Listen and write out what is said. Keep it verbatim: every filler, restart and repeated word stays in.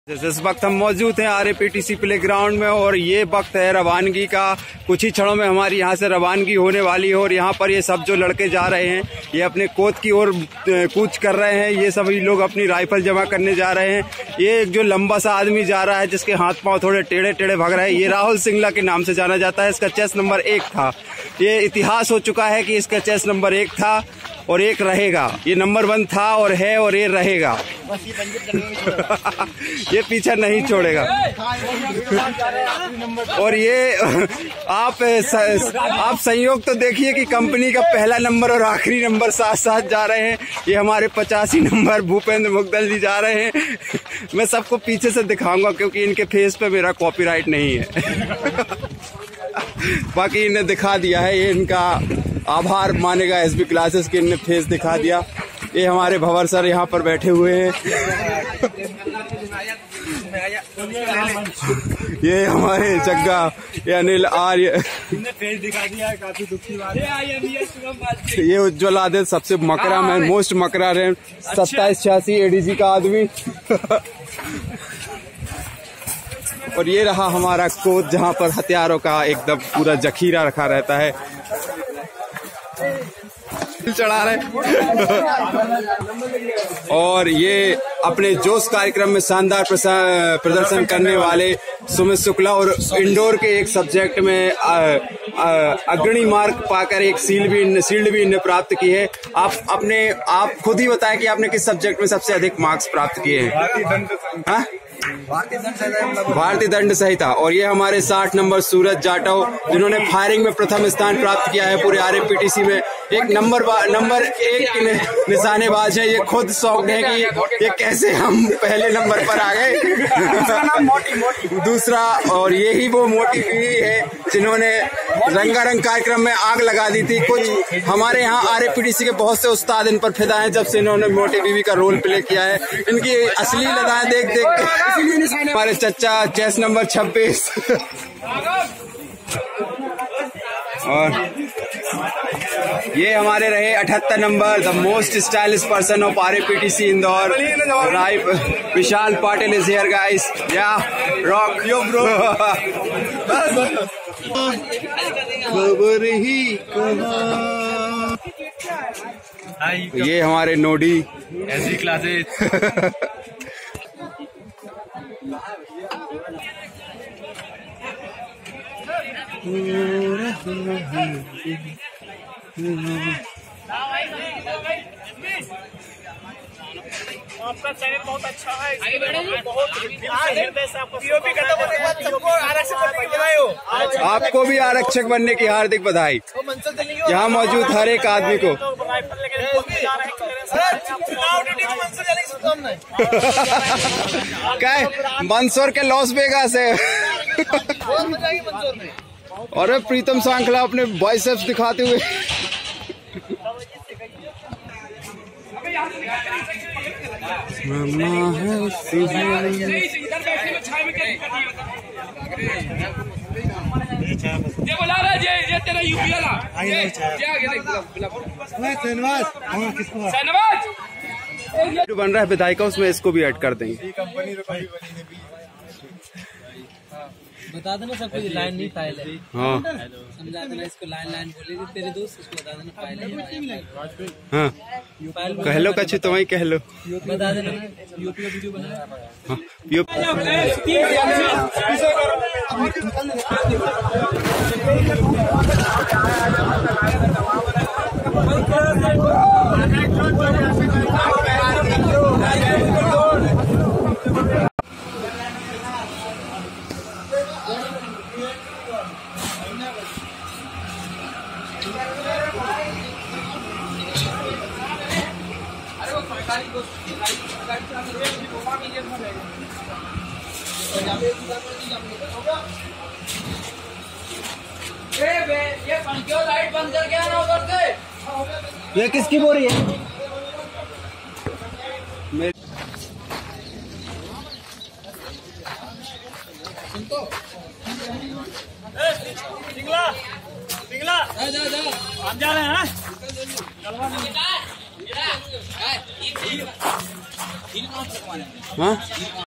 इस वक्त हम मौजूद हैं R A P T C playground में और ये वक्त है रवानगी का। कुछ ही क्षणों में हमारी यहाँ से रवानगी होने वाली है और यहाँ पर ये सब जो लड़के जा रहे हैं ये अपने कोच की ओर कूच कर रहे हैं। ये सभी लोग अपनी राइफल जमा करने जा रहे हैं। ये जो लंबा सा आदमी जा रहा है जिसके हाथ पांव थोड़े टेढ़े टेढ़े भाग रहे हैं, ये राहुल सिंगला के नाम से जाना जाता है। इसका चेस नंबर एक था। ये इतिहास हो चुका है कि इसका चेस नंबर एक था और एक रहेगा। ये नंबर वन था और है और ये रहेगा। ये पीछा नहीं छोड़ेगा। और ये आप आप संयोग तो देखिए कि कंपनी का पहला नंबर और आखिरी नंबर साथ साथ जा रहे हैं। ये हमारे पचासी नंबर भूपेंद्र मुग्दल जी जा रहे हैं। मैं सबको पीछे से दिखाऊंगा क्योंकि इनके फेस पे मेरा कॉपीराइट नहीं है। बाकी इन्हें दिखा दिया है, ये इनका आभार मानेगा एस बी क्लासेस के, इनने फेस दिखा दिया। ये हमारे भंवर सर यहाँ पर बैठे हुए हैं। ये हमारे जग्गा, ये अनिल आर्य, फेस दिखा दिया है, काफी दुखी बात है। ये उज्ज्वल आदित्य सबसे मकरा मैन, मोस्ट मकरा रैन, सत्ताईस छियासी एडीजी का आदमी। और ये रहा हमारा कोच जहाँ पर हथियारों का एकदम पूरा जखीरा रखा रहता है। चढ़ा रहे और ये अपने जोश कार्यक्रम में शानदार प्रदर्शन करने वाले सुमित शुक्ला और इंडोर के एक सब्जेक्ट में अग्रणी मार्क पाकर एक सील भी शील्ड भी इन्हें प्राप्त की है। आप अपने आप खुद ही बताएं कि आपने किस सब्जेक्ट में सबसे अधिक मार्क्स प्राप्त किए हैं। हाँ, भारतीय दंड संहिता। और ये हमारे साठ नंबर सूरज जाटव जिन्होंने फायरिंग में प्रथम स्थान प्राप्त किया है पूरे R A P T C में। एक नंबर नंबर एक निशानेबाज है। ये खुद शौक है कि ये कैसे हम पहले नंबर पर आ गए। दूसरा, और यही वो मोटी बीवी है जिन्होंने रंगारंग कार्यक्रम में आग लगा दी थी। कुछ हमारे यहाँ R A P T C के बहुत से उस्ताद इन पर फिदा हैं जब से इन्होंने मोटी बीवी का रोल प्ले किया है। इनकी असली लदाएं देख देख के हमारे चच्चा चेस नंबर छब्बीस। और ये हमारे रहे अठहत्तर number, the most stylish person of R A P T C Indore, right Vishal Patil is here guys. Yeah rock yo bro. खबर ही कहाँ। ये हमारे नोडी एस बी क्लासेस। आपका चैनल बहुत अच्छा है। आपको भी आरक्षक बनने की हार्दिक बधाई। यहाँ मौजूद हर एक आदमी को। क्या मंदसौर के लॉस वेगास है। और प्रीतम सांखला अपने बाइसेप्स दिखाते हुए। जो बन रहा है विधायिका उसमें इसको भी ऐड कर देंगे। बता देना सब कुछ, लाइन नहीं फाइल है। हाँ, समझा देना इसको, लाइन लाइन बोलेगी तेरे दोस्त, इसको बता देना फाइल है। हाँ, फाइल कह लो कछु तो वही कह लो। बता देना यूपी का वीडियो बना। हाँ, यूपी ये पंखी लाइट बंद करके आना उधर से। ये किसकी बोरी है? पिंगला पिंगला जा जा हम जा रहे हैं। हाँ